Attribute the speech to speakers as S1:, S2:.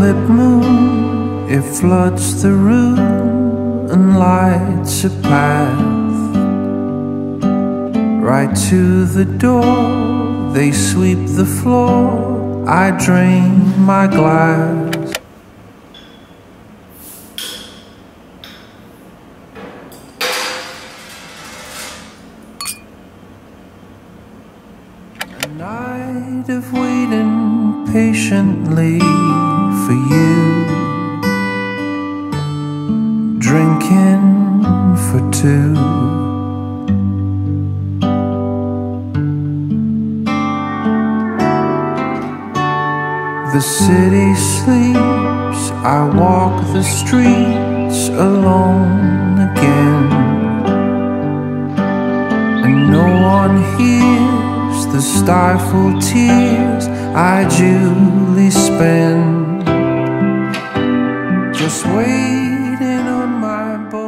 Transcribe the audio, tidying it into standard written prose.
S1: split moon, it floods the room and lights a path right to the door. They sweep the floor, I drain my glass. A night of waiting patiently for you, drinking for two. The city sleeps, I walk the streets alone again, and no one hears the stifled tears I duly spend, just waiting on my boat.